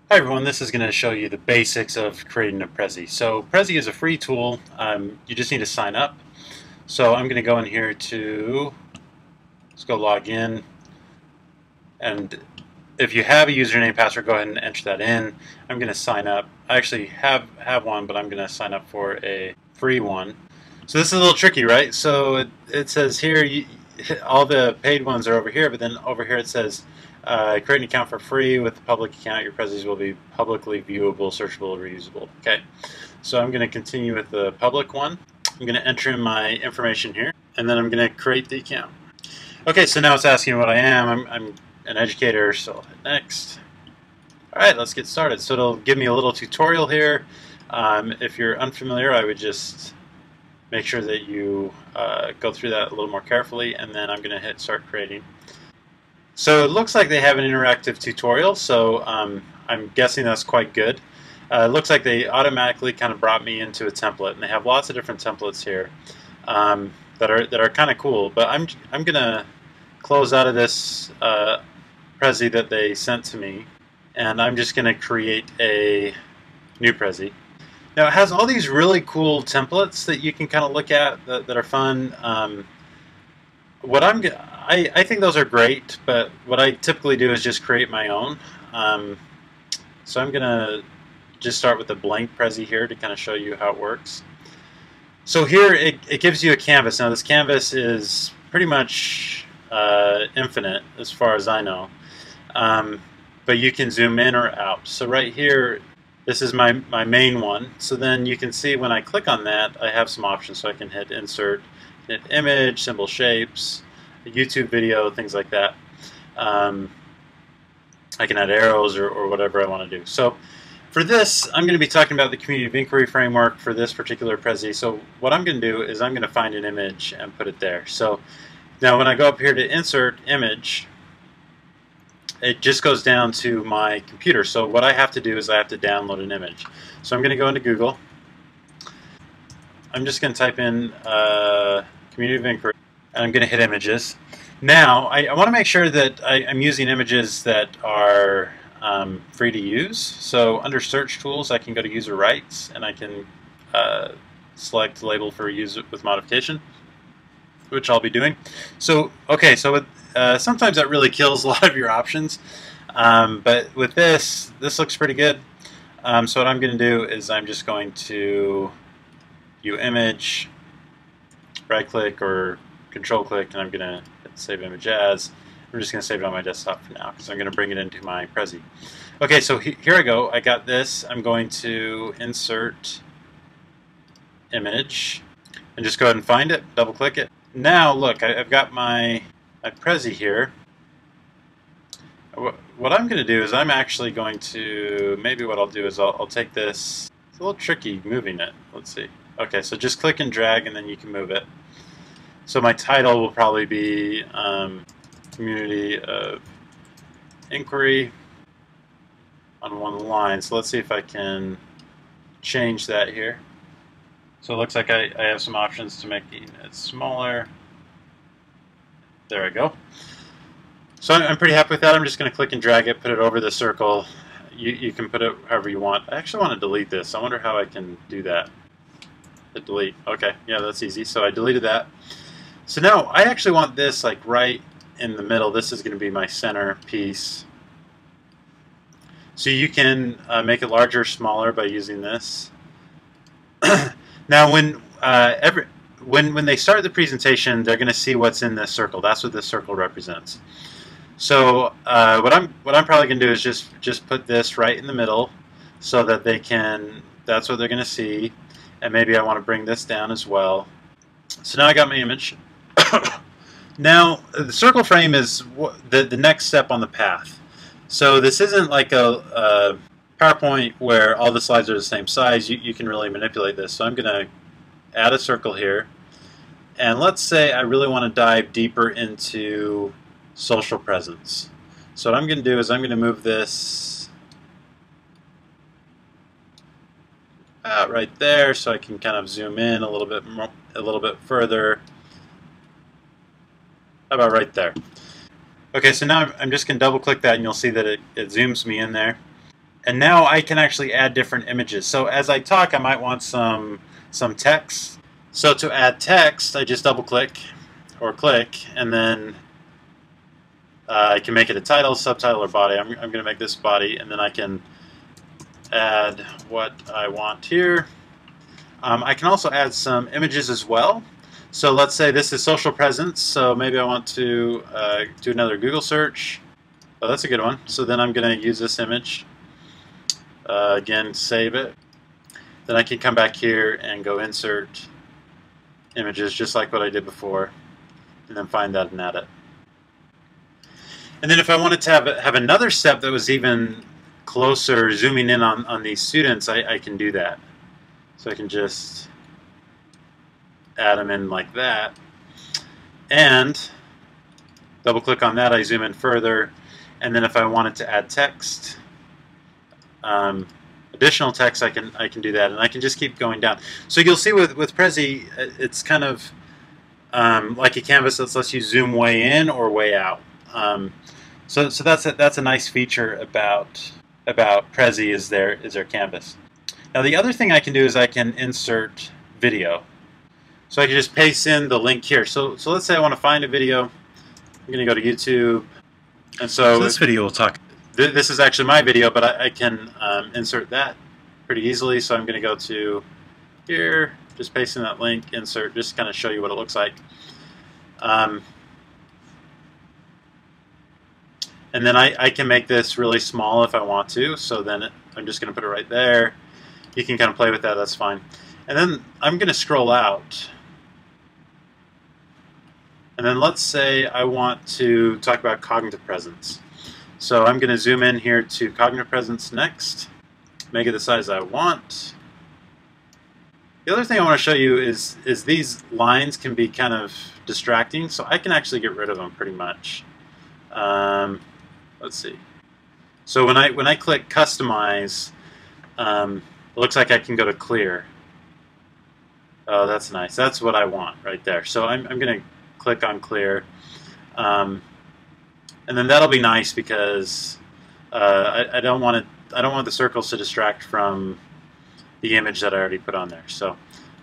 Hi everyone, this is going to show you the basics of creating a Prezi. So Prezi is a free tool. You just need to sign up. So I'm going to go in here to, let's go log in, and if you have a username password, go ahead and enter that in. I'm going to sign up. I actually have one, but I'm going to sign up for a free one. So this is a little tricky, right? So it says here, all the paid ones are over here, but then over here it says create an account for free. With the public account, your Prezis will be publicly viewable, searchable, reusable. Okay, so I'm going to continue with the public one. I'm going to enter in my information here, and then I'm going to create the account. Okay, so now it's asking what I am. I'm an educator, so I'll hit next. Alright, let's get started. So it'll give me a little tutorial here. If you're unfamiliar, I would just make sure that you go through that a little more carefully, and then I'm going to hit start creating. So it looks like they have an interactive tutorial, so I'm guessing that's quite good. It looks like they automatically kind of brought me into a template, and they have lots of different templates here that are kind of cool. But I'm gonna close out of this Prezi that they sent to me, and I'm just gonna create a new Prezi. Now it has all these really cool templates that you can kind of look at that are fun. I think those are great, but what I typically do is just create my own. So I'm gonna just start with a blank Prezi here to kind of show you how it works. So here it gives you a canvas. Now this canvas is pretty much infinite as far as I know, but you can zoom in or out. So right here, this is my main one. So then you can see when I click on that, I have some options. So I can hit insert, hit image, symbol shapes, a YouTube video, things like that. I can add arrows or whatever I want to do. So for this, I'm going to be talking about the Community of Inquiry framework for this particular Prezi. So what I'm going to do is I'm going to find an image and put it there. So now when I go up here to insert image, it just goes down to my computer. So what I have to do is I have to download an image. So I'm going to go into Google. I'm just going to type in Community of Inquiry, and I'm going to hit images. Now, I want to make sure that I'm using images that are free to use. So under Search Tools, I can go to User Rights, and I can select Label for Use with Modification, which I'll be doing. So, okay, so with, sometimes that really kills a lot of your options, but with this looks pretty good. So what I'm going to do is I'm just going to View Image, right-click or control-click, and I'm going to Save Image As. I'm just going to save it on my desktop for now because I'm going to bring it into my Prezi. Okay, so here I go. I got this. I'm going to insert image and just go ahead and find it, double-click it. Now, look, I've got my Prezi here. What I'm going to do is I'm actually going to, maybe what I'll do is I'll take this. It's a little tricky moving it. Let's see. Okay, so just click and drag and then you can move it. So my title will probably be Community of Inquiry on one line. So let's see if I can change that here. So it looks like I have some options to make it smaller. There I go. So I'm pretty happy with that. I'm just going to click and drag it, put it over the circle. You can put it however you want. I actually want to delete this. I wonder how I can do that. Hit delete. Okay, yeah, that's easy. So I deleted that. So now I actually want this like right in the middle. This is going to be my center piece. So you can make it larger or smaller by using this. Now when they start the presentation, they're going to see what's in this circle. That's what this circle represents. So what I'm probably going to do is just put this right in the middle so that they can, that's what they're going to see. And maybe I want to bring this down as well. So now I got my image. Now the circle frame is the next step on the path. So this isn't like a PowerPoint where all the slides are the same size. You can really manipulate this. So I'm going to add a circle here. And let's say I really want to dive deeper into social presence. So what I'm going to do is I'm going to move this out right there so I can kind of zoom in a little bit further. How about right there? Okay, so now I'm just going to double click that and you'll see that it zooms me in there. And now I can actually add different images. So as I talk, I might want some text. So to add text, I just double click or click, and then I can make it a title, subtitle, or body. I'm going to make this body, and then I can add what I want here. I can also add some images as well. So let's say this is social presence, so maybe I want to do another Google search. Oh, that's a good one. So then I'm going to use this image. Again, save it. Then I can come back here and go insert images, just like what I did before, and then find that and add it. And then if I wanted to have another step that was even closer, zooming in on these students, I can do that. So I can just add them in like that. And double click on that, I zoom in further. And then if I wanted to add text, additional text, I can do that. And I can just keep going down. So you'll see with Prezi, it's kind of like a canvas that lets you zoom way in or way out. So that's a nice feature about Prezi is their canvas. Now the other thing I can do is I can insert video. So I can just paste in the link here. So let's say I want to find a video. I'm going to go to YouTube, and so this video will talk. This is actually my video, but I can insert that pretty easily. So I'm going to go to here, just paste in that link, insert, just kind of show you what it looks like. And then I can make this really small if I want to. So then I'm just going to put it right there. You can kind of play with that. That's fine. And then I'm going to scroll out. And then let's say I want to talk about cognitive presence. So I'm going to zoom in here to cognitive presence next. Make it the size I want. The other thing I want to show you is these lines can be kind of distracting. So I can actually get rid of them pretty much. Let's see. So when I click customize, it looks like I can go to clear. Oh, that's nice. That's what I want right there. So I'm going to click on clear, and then that'll be nice because I don't want the circles to distract from the image that I already put on there. So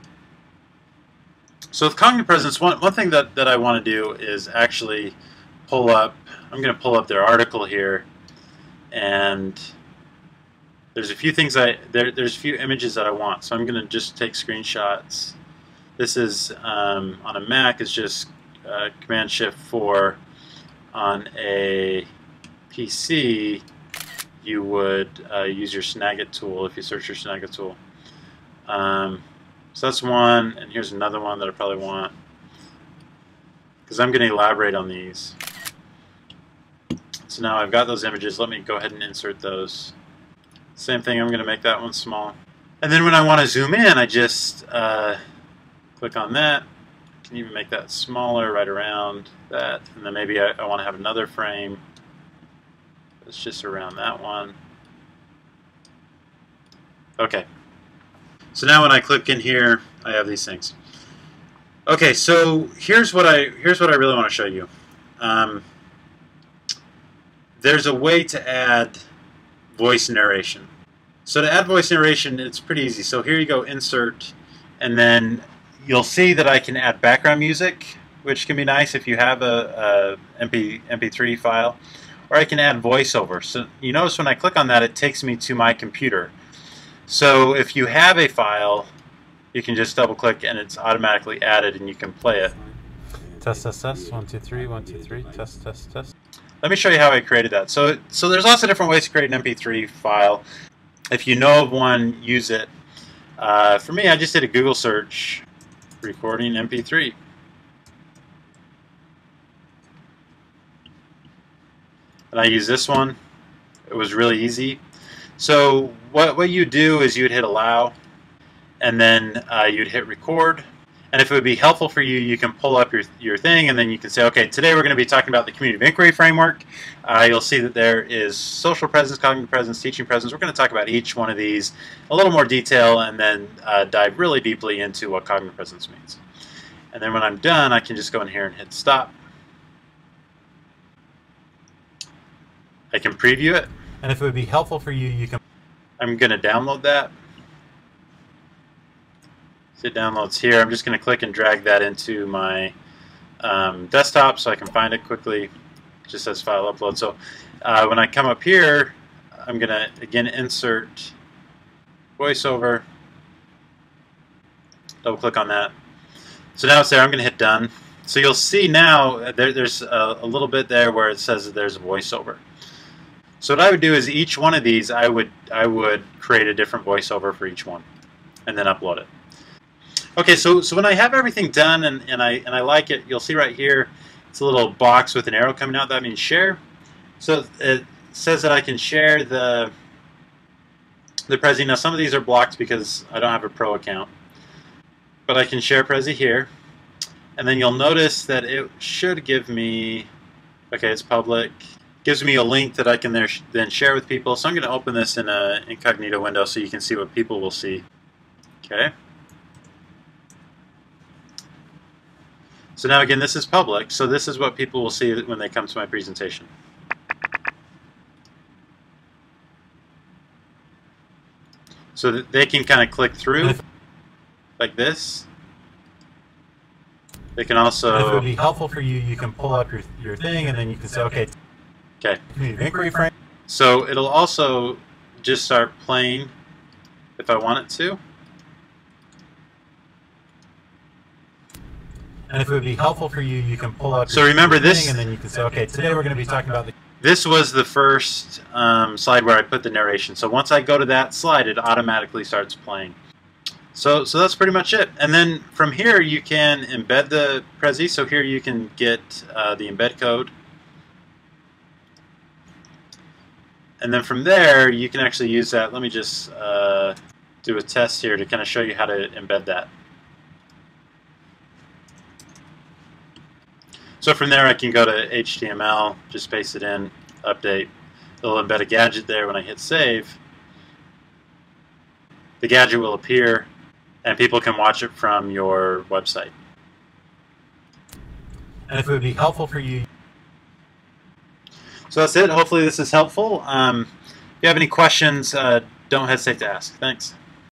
with cognitive presence, one thing that I want to do is actually pull up. I'm going to pull up their article here, and there's a few things there's a few images that I want. So I'm going to just take screenshots. This is on a Mac. It's just Command-Shift-4. On a PC, you would use your Snagit tool if you search your Snagit tool. So that's one, and here's another one that I probably want, because I'm going to elaborate on these. So now I've got those images. Let me go ahead and insert those. Same thing, I'm going to make that one small. And then when I want to zoom in, I just click on that. I can even make that smaller right around that. And then maybe I want to have another frame. It's just around that one. Okay. So now when I click in here, I have these things. Okay, so here's what I really want to show you. There's a way to add voice narration. So to add voice narration, it's pretty easy. So here you go, insert, and then you'll see that I can add background music, which can be nice if you have a MP3 file, or I can add voiceover. So you notice when I click on that, it takes me to my computer. So if you have a file, you can just double click and it's automatically added and you can play it. Test, test, test. 1, 2, 3, 1, 2, 3. Test, test, test. Let me show you how I created that. So there's lots of different ways to create an MP3 file. If you know of one, use it. For me, I just did a Google search, recording MP3. And I used this one. It was really easy. So what you do is you'd hit allow, and then you'd hit record. And if it would be helpful for you, you can pull up your thing, and then you can say, okay, today we're going to be talking about the Community of Inquiry Framework. You'll see that there is social presence, cognitive presence, teaching presence. We're going to talk about each one of these in a little more detail, and then dive really deeply into what cognitive presence means. And then when I'm done, I can just go in here and hit stop. I can preview it. And if it would be helpful for you, you can I'm going to download that. So it downloads here. I'm just going to click and drag that into my desktop so I can find it quickly. It just says file upload. So when I come up here, I'm going to again insert VoiceOver. Double click on that. So now it's there. I'm going to hit done. So you'll see now there's a little bit there where it says that there's a VoiceOver. So what I would do is each one of these I would create a different VoiceOver for each one and then upload it. Okay, so when I have everything done and I like it, you'll see right here it's a little box with an arrow coming out. That means share. So it says that I can share the Prezi. Now some of these are blocked because I don't have a pro account, but I can share Prezi here, and then you'll notice that it should give me, okay, it's public, gives me a link that I can then share with people. So I'm going to open this in an incognito window so you can see what people will see. Okay. So now again, this is public, so this is what people will see when they come to my presentation. So that they can kind of click through like this. They can also... And if it would be helpful for you, you can pull up your thing and then you can say, okay, inquiry frame. So it'll also just start playing if I want it to. And if it would be helpful for you, you can pull up. So remember this, and then you can say, okay, today we're going to be talking about the. This was the first slide where I put the narration. So once I go to that slide, it automatically starts playing. So that's pretty much it. And then from here, you can embed the Prezi. So here you can get the embed code. And then from there, you can actually use that. Let me just do a test here to kind of show you how to embed that. So from there I can go to HTML, just paste it in, update. It'll embed a gadget there when I hit save. The gadget will appear and people can watch it from your website. And if it would be helpful for you. So that's it. Hopefully this is helpful. If you have any questions, don't hesitate to ask. Thanks.